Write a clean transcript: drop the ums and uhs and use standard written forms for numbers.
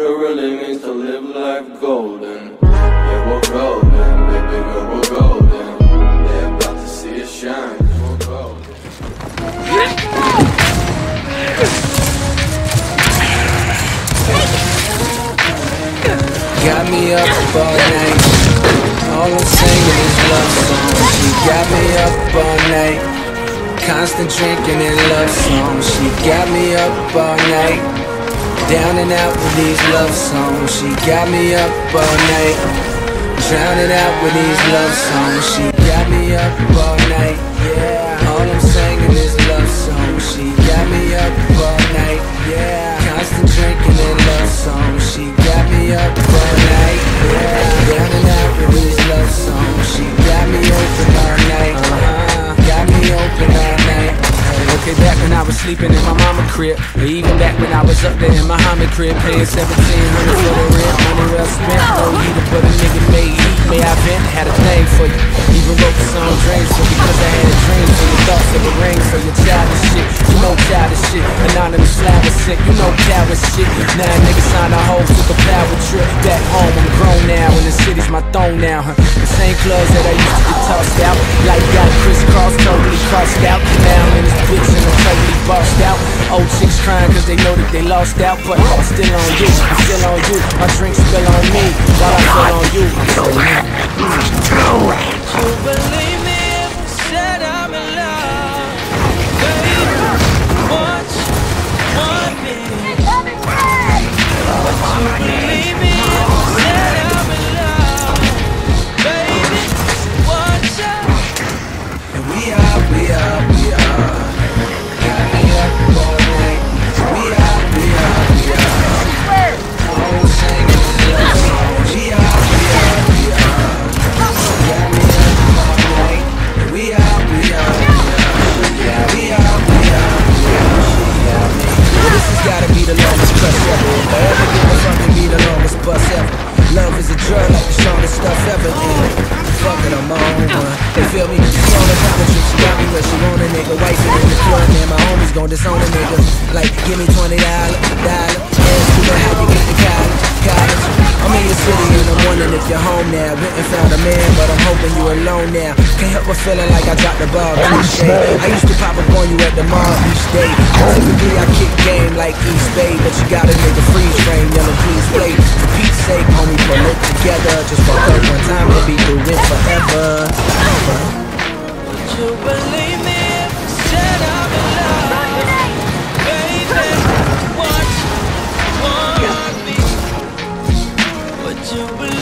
it really means to live life golden. Yeah, we're golden, baby girl, we're golden. They're about to see us shine, 'cause we're golden. Got me up all night. All I'm singing is love songs. She got me up all night. Constant drinking and love songs. She got me up all night. Down and out with these love songs. She got me up all night. Drowning out with these love songs. She got me up all night. Yeah. All I'm singing is love songs. She got me up all night. Yeah. Constant drinking and love songs. She got me up all night. Yeah. Down and out with these love songs. She got me open all night. Got me open all night. Okay, back when I was sleeping in my mama crib, or even back when I was up there in my Muhammad crib, paying 1700 for the rent, money well spent, no heater, but a nigga made heat. May I vent, had a thing for you. Even wrote the song Dreams for because I had a dream for your thoughts of the ring for your childish shit. You know childish shit, anonymous flower sick, you know coward shit. Now niggas sign a hoe, took a power trip back home. I'm grown now, and the city's my throne now. The same clubs that I used to get tossed out, like got crisscross, totally crossed out. Now I'm in this bitch and I'm totally bossed out. Old chicks crying cause they know that they lost out, but I'm still on you, I'm still on you. My drink spill on me, while I feel on you. You believe me if I said I'm in love, baby? Want me? Would you believe me if I said I'm in love, baby? Want you? And we are. Got me up all night. We are. All I'm singing is love songs. We are. Got me up all night. We are. Well, this has gotta be the longest crush ever. If I ever give a fuck and be the longest bus ever. Love is a drug like the strongest stuff ever. Fuck it, I'm on one. You feel me? She on the power trip, she got me where she want a nigga. Wife it in the club, man, my homies gon' disown a nigga. Like, give me $20, ask you how you get to college. I'm in your city and I'm wondering if you're home now. Went and found a man, but I'm hoping you alone now. Can't help but feeling like I dropped the ball. I used to pop up on you at the mall each day. Typically I kick game like East Bay, but you got a nigga freeze frame, yelling please play. For Pete's sake, homie, pull it together. Just fuck up one time and be through it forever. Would you believe me if I said I'm in love, baby? Want me? Would you believe